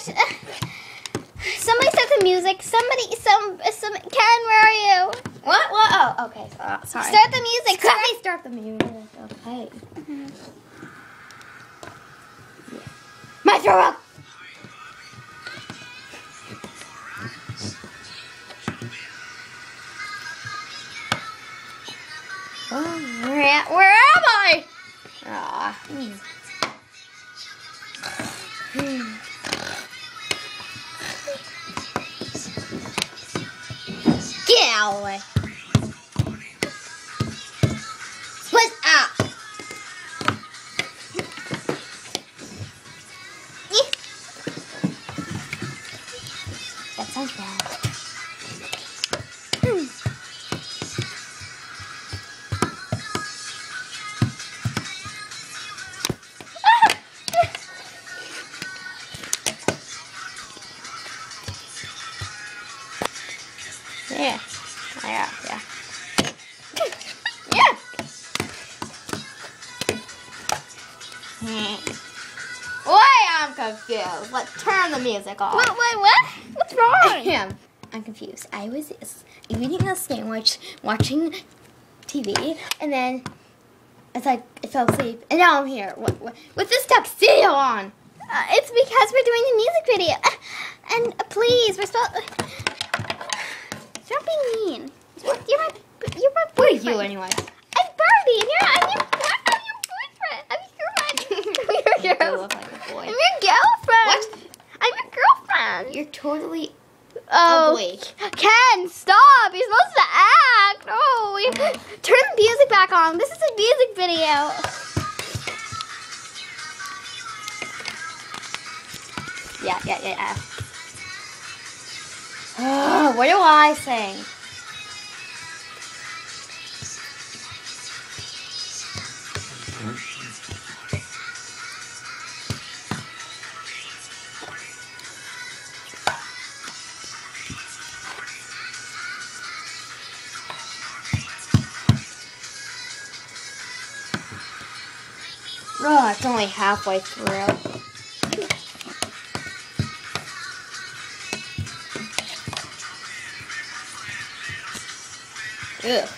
Somebody set the music. Some. Ken, where are you? What? Oh, okay. Sorry. Start the music. Start the music. Okay. My throw up. Where am I? Aw. Get out of the way. Split up. That sounds bad. Yeah. Yeah. Wait, I'm confused. Let's turn the music off. What? What's wrong? I'm confused. I was eating a sandwich, watching TV, and then it's like I fell asleep, and now I'm here with this tuxedo on. It's because we're doing the music video. And please, we're stop being mean. You're my boyfriend. What are you anyway? I'm Barbie, and I'm your boyfriend. I'm your girlfriend. You look like a boy. I'm your girlfriend. What? I'm your girlfriend. You're totally Oh, ugly. Ken, stop! You're supposed to act. Oh, turn the music back on. This is a music video. Yeah. Oh, what do I sing? Oh, it's only halfway through. Ugh.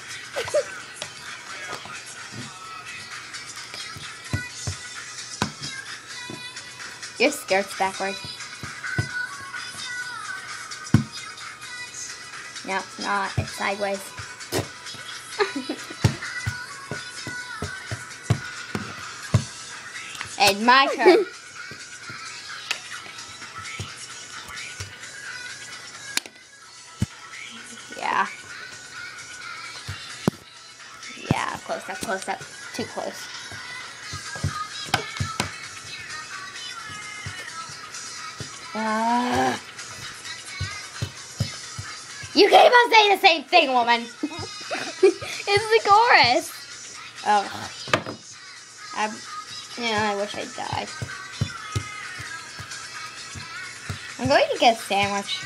Your skirt's backward. No, it's not. It's sideways. And my turn. Yeah. Yeah, close up. Too close. You keep on saying the same thing, woman. It's the chorus. Oh. I wish I died. I'm going to get a sandwich.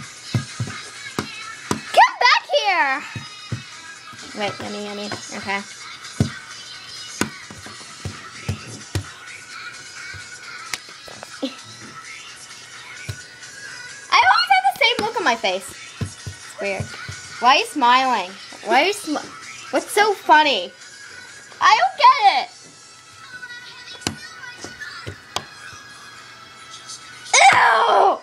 Come back here. Wait, yummy. Okay. I always have the same look on my face. It's weird. Why are you smiling? What's so funny? I don't get it. Ew!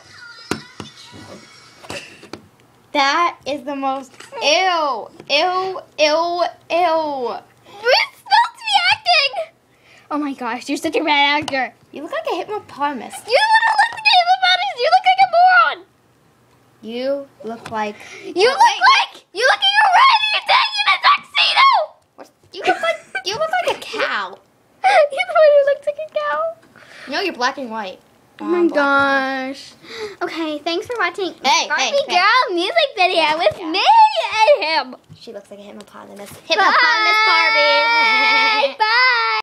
That is the most ew. We're supposed to be acting. Oh my gosh, you're such a bad actor. You look like a hippopotamus. You don't look like a hippopotamus. You look like a moron. You look like you're ready to take in a tuxedo. you look like a cow. You're the one who looks like a cow. No, you're black and white. Oh my gosh. Okay, thanks for watching Barbie Girl music video with me and him. She looks like a hippopotamus. Hippopotamus Barbie. Bye. Bye.